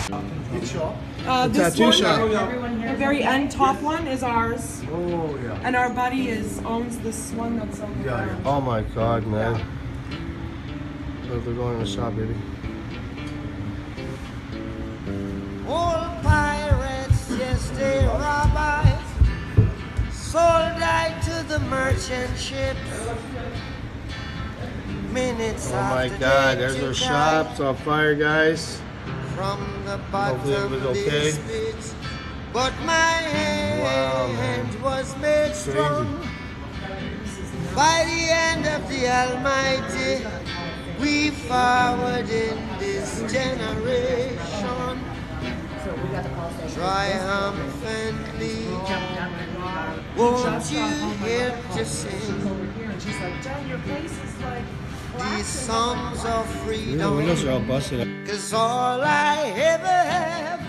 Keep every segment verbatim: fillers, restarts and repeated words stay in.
Which shop? Uh, The this tattoo one, shop. the very end top one is ours, Oh yeah. and our buddy is owns this one that's over Yeah, there. Oh my God, man. Look, they're going in the shop, baby. All pirates, yes, they robbers, sold I to the merchant ships. Minutes Oh my after God, they there's our took shop. I It's on fire, guys. from the Hopefully it was bottom okay. pit, but my Wow, man. hand was made Crazy. strong by the hand of the Almighty. We forward in this generation triumphantly. Won't you hear to sing these songs of Yeah, the freedom? windows are all busted up. Cause all I ever have,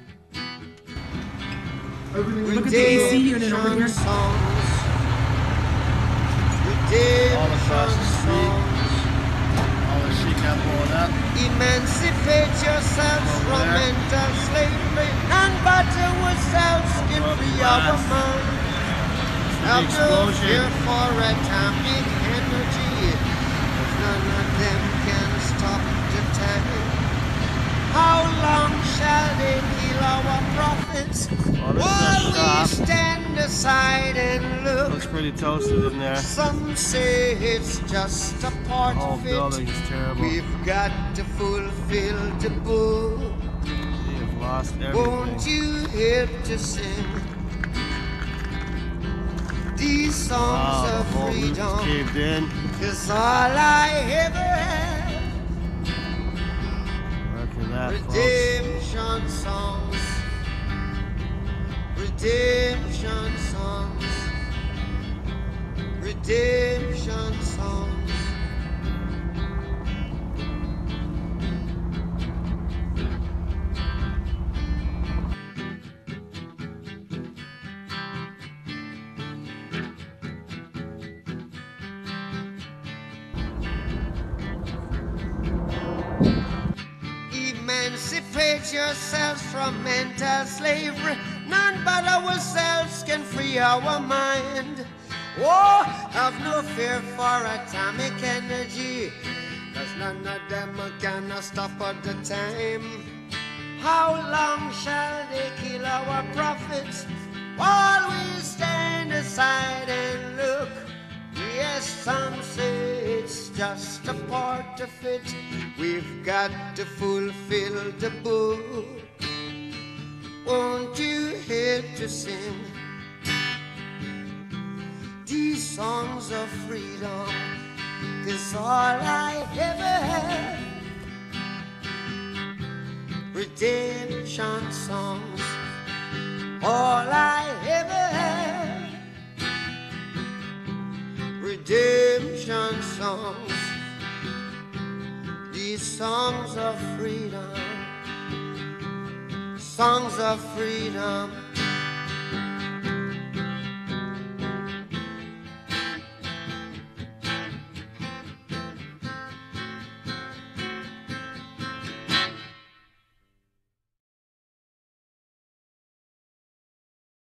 Look at the A C unit over here. songs, All across the redemption street. songs. All the sheet got blowing up. Emancipate yourselves Over from there. mental slavery and butter ourselves in Broken free glass. our mind. The Have no explosion. fear for atomic energy, if none of them can stop the time. How long shall they kill our prophets Oh, this is while our shop. we stand aside and look? Looks pretty toasted in there. Some say it's just a part The whole of building it. is terrible. We've got to fulfill the book. We have lost Won't everything. you help to sing these songs Wow, the of whole roof is freedom? caved in. Cause all I ever had, Look at that, folks. redemption songs, redemption songs, redemption songs. Emancipate yourselves from mental slavery. None but ourselves can free our mind. Oh, have no fear for atomic energy, cause none of them can stop at the time. How long shall they kill our prophets while we stand aside and look? Yes, some say it's just a part of it. We've got to fulfill the book. Won't you help to sing these songs of freedom? Cause all I ever had, redemption songs. All I ever had, redemption songs. These songs of freedom, songs of freedom.